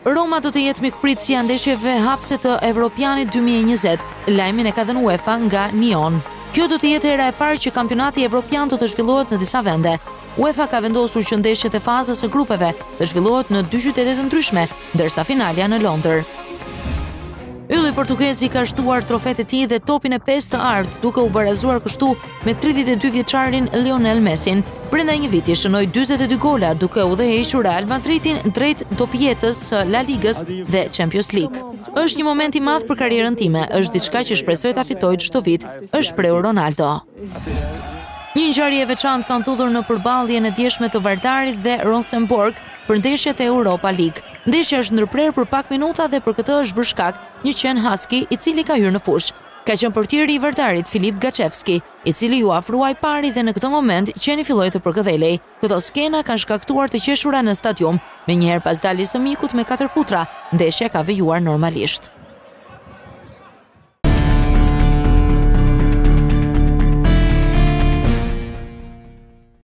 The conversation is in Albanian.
Roma do të jetë mikpritësia ndeshjeve hapëse të Evropianit 2020, lajmin e ka dhënë UEFA nga Nyon. Kjo do të jetë hera e parë që kampionati evropian do të zhvillohet në disa vende. UEFA ka vendosur që ndeshjet e fazës së grupeve të zhvillohet në 2 qytete të ndryshme, ndërsa finalja në Londër. Ylli portugezi ka shtuar trofet e tij dhe topin e 5 të ardhur, duke u barazuar kështu me 32 vjeçarin Lionel Messin. Brenda një viti shënoi 42 gola, duke udhëhequr Real Madridin drejt topjetës së La Ligës dhe Champions League. Është një moment i madh për karrierën time, është diçka që shpresoj ta fitoj çdo vit, është shprehur Ronaldo. Një ngjarje e veçantë ka ndodhur në përballjen e djeshme të Vardarit dhe Rosenborg për ndeshjet e Europa League. Ndeshja është ndërprerë për pak minuta dhe për këtë është bërë shkak një qen husky i cili ka hyrë në fushë. Ka qenë portieri i Vardarit Filip Gachevski, i cili ju afruaj pari dhe në këtë moment qeni filloi të përkëdhelej. Këto skena kanë shkaktuar të qeshura në stadium, menjëherë pas daljes së mikut me 4 putra, ndeshja ka vijuar normalisht.